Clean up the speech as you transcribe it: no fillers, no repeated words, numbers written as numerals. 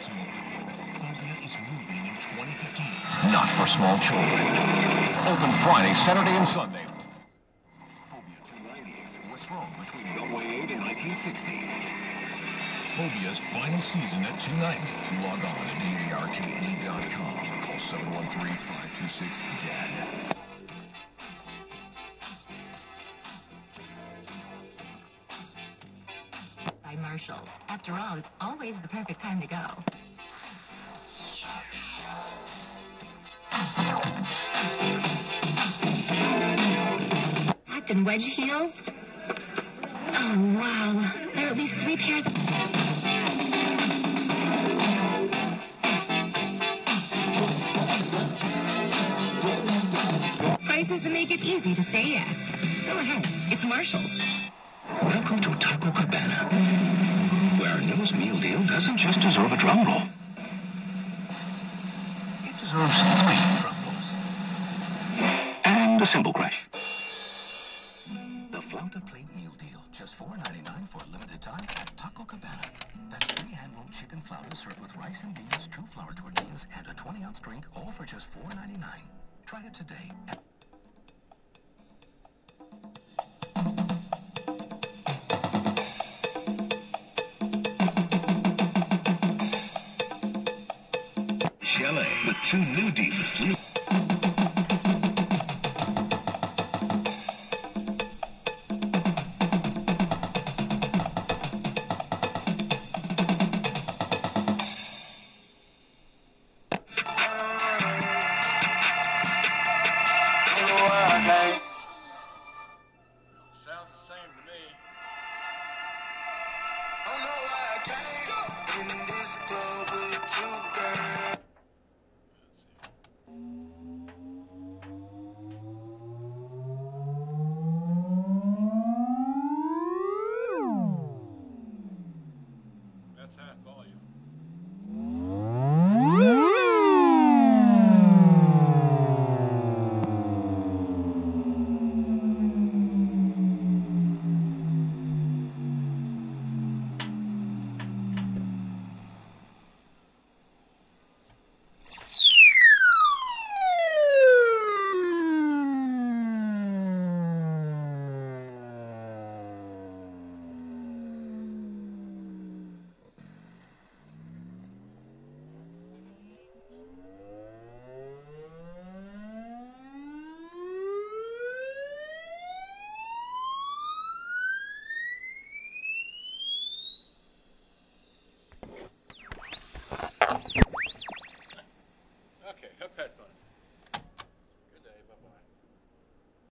Phobia is moving in 2015. Not for small children. Open Friday, Saturday, and Sunday. Phobia 290 is what's wrong between Beltway 8 and 1960. Phobia's final season at 290. Log on to DARKE.com or call 713-526-DAD. By Marshalls. After all, it's always the perfect time to go. Locked in wedge heels? Oh, wow. There are at least 3 pairs. Prices that make it easy to say yes. Go ahead. It's Marshalls. Welcome to Taco Cabana, where our newest meal deal doesn't just deserve a drum roll. It deserves 3 drum rolls. And a cymbal crash. The Flounder Plate Meal Deal, just $4.99 for a limited time at Taco Cabana. That's 3 hand-rolled chicken flounders served with rice and beans, 2 flour tortillas, and a 20-ounce drink, all for just $4.99. Try it today at Chelco with 2 new deals.